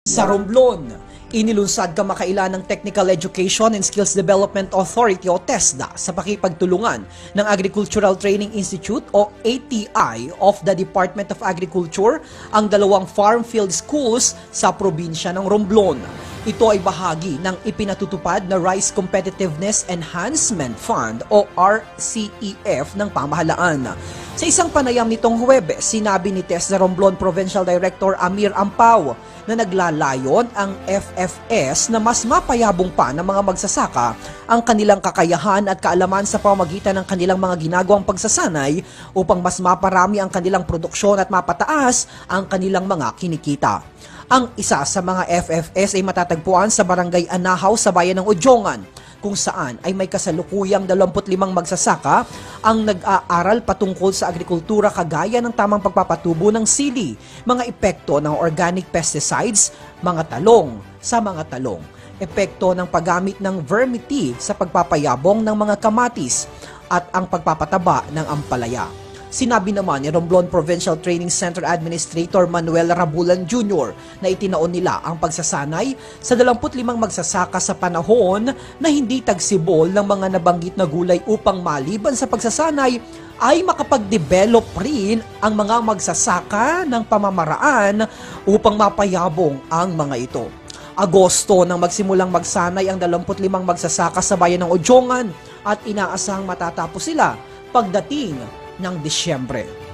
Sa Romblon, inilunsad kamakailan ng Technical Education and Skills Development Authority o TESDA sa pakipagtulungan ng Agricultural Training Institute o ATI of the Department of Agriculture ang dalawang farm field schools sa probinsya ng Romblon. Ito ay bahagi ng ipinatutupad na Rice Competitiveness Enhancement Fund o RCEF ng pamahalaan. Sa isang panayam nitong Huwebes, sinabi ni TESDA Romblon Provincial Director Amir Ampao na naglalayon ang FFS na mas mapayabong pa ng mga magsasaka ang kanilang kakayahan at kaalaman sa pamamagitan ng kanilang mga ginagawang pagsasanay upang mas maparami ang kanilang produksyon at mapataas ang kanilang mga kinikita. Ang isa sa mga FFS ay matatagpuan sa Barangay Anahaw sa bayan ng Udjongan, kung saan ay may kasalukuyang 25 magsasaka ang nag-aaral patungkol sa agrikultura kagaya ng tamang pagpapatubo ng sili, mga epekto ng organic pesticides, mga talong sa mga talong, epekto ng paggamit ng vermity sa pagpapayabong ng mga kamatis at ang pagpapataba ng ampalaya. Sinabi naman ni Romblon Provincial Training Center Administrator Manuel Rabulan Jr. na itinaon nila ang pagsasanay sa 25 magsasaka sa panahon na hindi tagsibol ng mga nabanggit na gulay upang maliban sa pagsasanay ay makapag-develop rin ang mga magsasaka ng pamamaraan upang mapayabong ang mga ito. Agosto nang magsimulang magsanay ang 25 magsasaka sa bayan ng Udjongan at inaasahang matatapos sila pagdating ng Disyembre.